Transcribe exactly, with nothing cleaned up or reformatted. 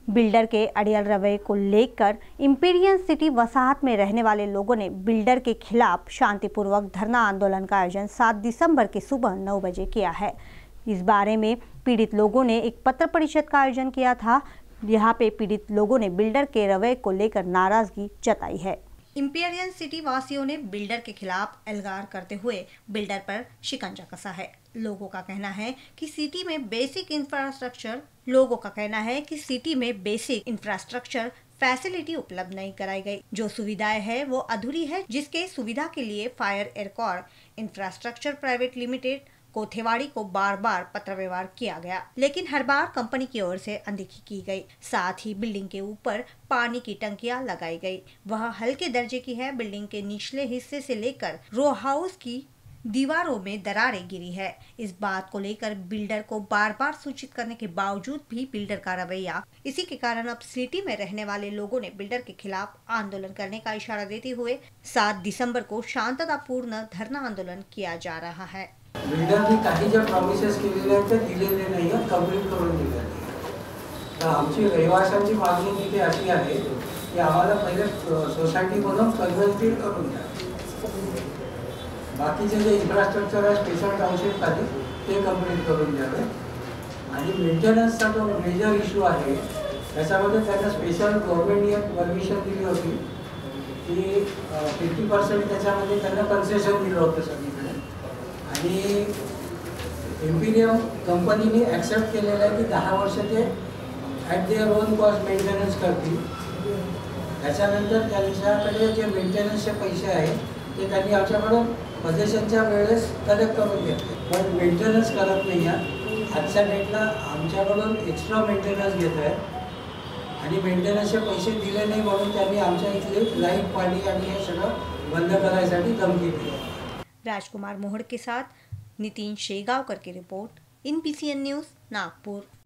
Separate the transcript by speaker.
Speaker 1: Builder के अड़ियल रवैये को लेकर इंपीरियल सिटी वसाहत में रहने वाले लोगों ने बिल्डर के खिलाफ शांतिपूर्वक धरना आंदोलन का आयोजन सात दिसंबर की सुबह नौ बजे किया है। इस बारे में पीड़ित लोगों ने एक पत्र परिषद का आयोजन किया था। यहाँ पे पीड़ित लोगों ने बिल्डर के रवैये को लेकर नाराजगी जताई है। इंपीरियल सिटी वासियों ने बिल्डर के खिलाफ एल्गार करते हुए बिल्डर पर शिकंजा कसा है। लोगों का कहना है कि सिटी में बेसिक इंफ्रास्ट्रक्चर लोगों का कहना है कि सिटी में बेसिक इंफ्रास्ट्रक्चर फैसिलिटी उपलब्ध नहीं कराई गई। जो सुविधाएं है वो अधूरी है, जिसके सुविधा के लिए फायर एयरकॉर इंफ्रास्ट्रक्चर प्राइवेट लिमिटेड कोथेवाड़ी को बार बार पत्र व्यवहार किया गया, लेकिन हर बार कंपनी की ओर से अनदेखी की गई। साथ ही बिल्डिंग के ऊपर पानी की टंकियां लगाई गई, वह हल्के दर्जे की है। बिल्डिंग के निचले हिस्से से लेकर रो हाउस की दीवारों में दरारें गिरी है। इस बात को लेकर बिल्डर को बार बार सूचित करने के बावजूद भी बिल्डर का रवैया, इसी के कारण अब सिटी में रहने वाले लोगों ने बिल्डर के खिलाफ आंदोलन करने का इशारा देते हुए सात दिसंबर को शांततापूर्ण धरना आंदोलन किया जा रहा है।
Speaker 2: बिल्डरनी काही जे प्रॉमिसेस केलेले आहेत ते दिलेले नाही आहेत, कंप्लीट करून दिले नाही। तर आमची रहिवाशांची मागणी तिथे अशी आहे की आम्हाला पहिले सोसायटी म्हणून कन्व्हर्ट करून द्या। बाकीचे जे इन्फ्रास्ट्रक्चर आहे स्पेशल टाउनशिप खाली ते कंप्लीट करून द्यावे आणि मेंटेनन्सचा जो मेजर इश्यू आहे त्याच्यामध्ये त्यांना स्पेशल गव्हर्नमेंटने परमिशन दिली होती की फिफ्टी पर्सेंट त्याच्यामध्ये त्यांना कन्सेशन दिलं होतं सगळीकडे आणि इम्पिरियम कंपनीने ॲक्सेप्ट केलेलं आहे की दहा वर्ष ते at their own cost maintenance करतील। त्याच्यानंतर त्यांच्याकडे जे मेंटेनन्सचे पैसे आहेत ते त्यांनी आमच्याकडून पजेशनच्या वेळेस कलेक्ट करून घेतले, पण मेंटेनन्स करत नाही आहे। आजच्या डेटला आमच्याकडून एक्स्ट्रा मेंटेनन्स घेत आहेत आणि मेंटेनन्सचे पैसे दिले नाही म्हणून त्यांनी आमच्या इथले लाईट पाणी आणि हे सगळं बंद करायसाठी धमकी दिली।
Speaker 1: राजकुमार मोहड़ के साथ नितिन शेगावकर की report, I N B C N news Nagpur.